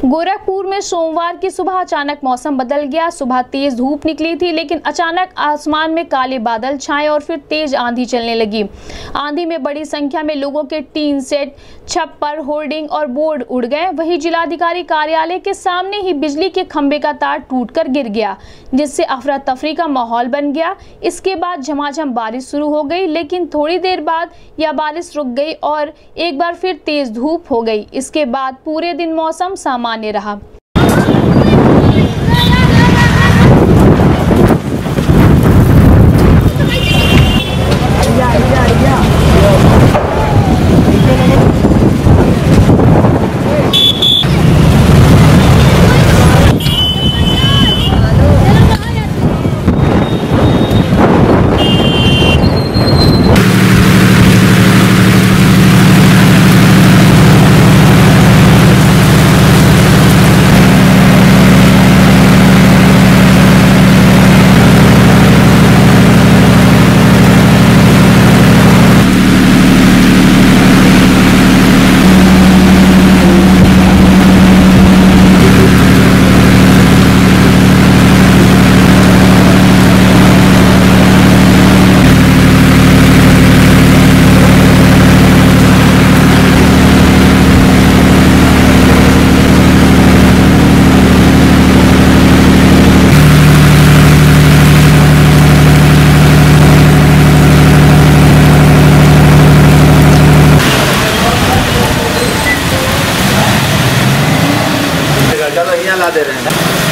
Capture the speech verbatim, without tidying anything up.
गोरखपुर में सोमवार की सुबह अचानक मौसम बदल गया। सुबह तेज धूप निकली थी, लेकिन अचानक आसमान में काले बादल छाए और फिर तेज आंधी चलने लगी। आंधी में बड़ी संख्या में लोगों के टीन सेट, छप्पर, होर्डिंग और बोर्ड उड़ गए। वहीं जिलाधिकारी कार्यालय के सामने ही बिजली के खंभे का तार टूटकर गिर गया, जिससे अफरा तफरी का माहौल बन गया। इसके बाद झमाझम बारिश शुरू हो गई, लेकिन थोड़ी देर बाद यह बारिश रुक गई और एक बार फिर तेज धूप हो गई। इसके बाद पूरे दिन मौसम सामान्य रहा। चलो यहाँ ला दे रहे हैं।